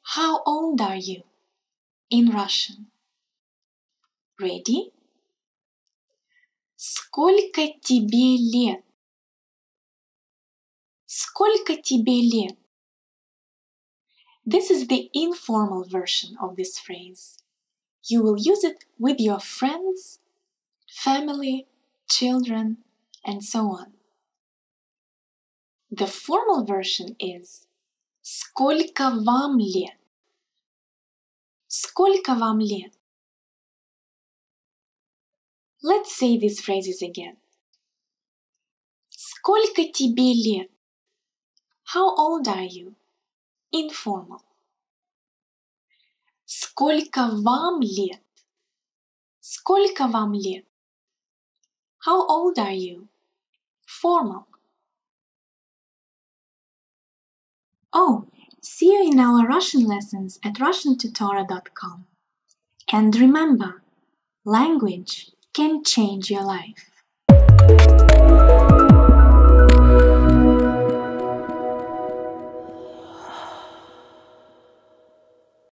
How old are you? In Russian. Ready? Сколько тебе лет? Сколько тебе лет? This is the informal version of this phrase. You will use it with your friends, family, children, and so on. The formal version is Сколько вам лет? Сколько вам лет? Let's say these phrases again. Сколько тебе лет? How old are you? Informal. Сколько вам лет? Сколько вам лет? How old are you? Formal. Oh, see you in our Russian lessons at russiantutora.com. And remember, language can change your life.